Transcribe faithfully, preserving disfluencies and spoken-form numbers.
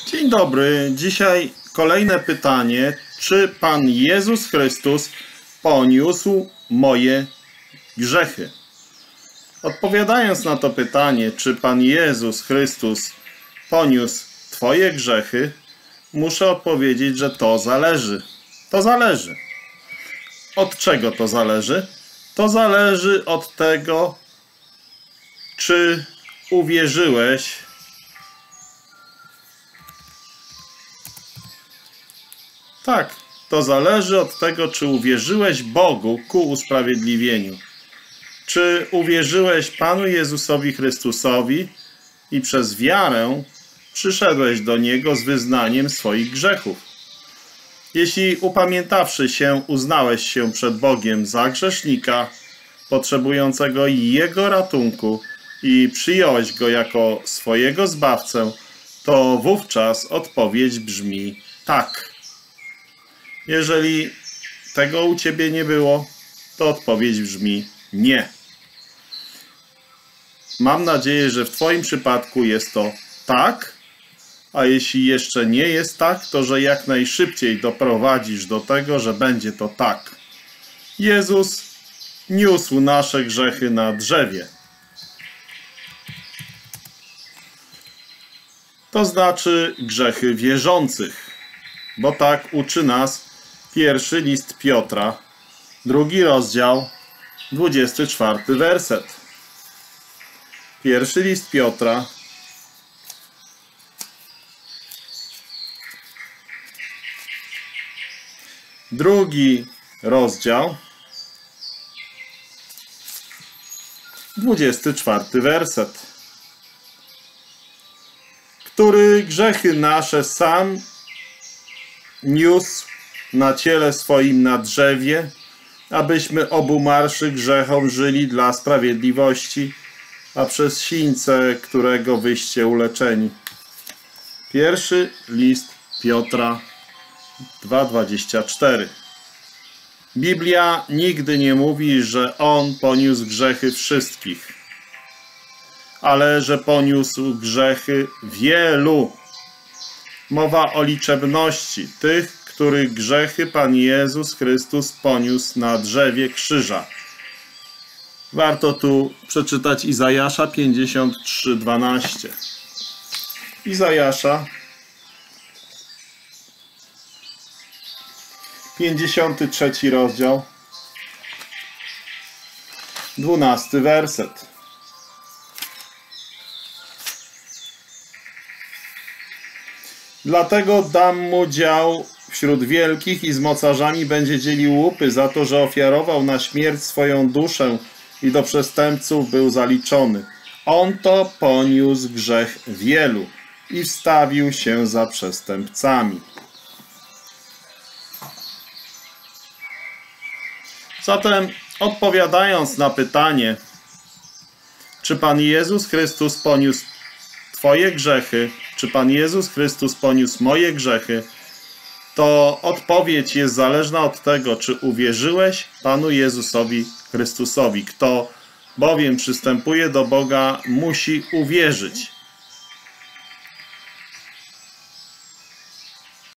Dzień dobry. Dzisiaj kolejne pytanie. Czy Pan Jezus Chrystus poniósł moje grzechy? Odpowiadając na to pytanie, czy Pan Jezus Chrystus poniósł Twoje grzechy, muszę odpowiedzieć, że to zależy. To zależy. Od czego to zależy? To zależy od tego, czy uwierzyłeś Tak, to zależy od tego, czy uwierzyłeś Bogu ku usprawiedliwieniu. Czy uwierzyłeś Panu Jezusowi Chrystusowi i przez wiarę przyszedłeś do Niego z wyznaniem swoich grzechów. Jeśli upamiętawszy się, uznałeś się przed Bogiem za grzesznika, potrzebującego Jego ratunku i przyjąłeś Go jako swojego Zbawcę, to wówczas odpowiedź brzmi tak. Jeżeli tego u Ciebie nie było, to odpowiedź brzmi nie. Mam nadzieję, że w Twoim przypadku jest to tak, a jeśli jeszcze nie jest tak, to że jak najszybciej doprowadzisz do tego, że będzie to tak. Jezus niósł nasze grzechy na drzewie. To znaczy grzechy wierzących, bo tak uczy nas pierwszy list Piotra, drugi rozdział, dwudziesty czwarty werset. Pierwszy list Piotra, drugi rozdział, dwudziesty czwarty werset. Który grzechy nasze sam niósł na ciele swoim na drzewie, abyśmy obumarszy grzechom żyli dla sprawiedliwości, a przez sińce, którego wyście uleczeni. Pierwszy list Piotra dwa dwadzieścia cztery. Biblia nigdy nie mówi, że On poniósł grzechy wszystkich, ale że poniósł grzechy wielu. Mowa o liczebności tych, których grzechy Pan Jezus Chrystus poniósł na drzewie krzyża. Warto tu przeczytać Izajasza pięćdziesiąt trzy, dwanaście. Izajasza pięćdziesiąty trzeci rozdział, dwunasty werset. Dlatego dam mu dział wśród wielkich i z mocarzami będzie dzielił łupy za to, że ofiarował na śmierć swoją duszę i do przestępców był zaliczony. On to poniósł grzech wielu i wstawił się za przestępcami. Zatem odpowiadając na pytanie, czy Pan Jezus Chrystus poniósł Twoje grzechy, czy Pan Jezus Chrystus poniósł moje grzechy, to odpowiedź jest zależna od tego, czy uwierzyłeś Panu Jezusowi Chrystusowi. Kto bowiem przystępuje do Boga, musi uwierzyć,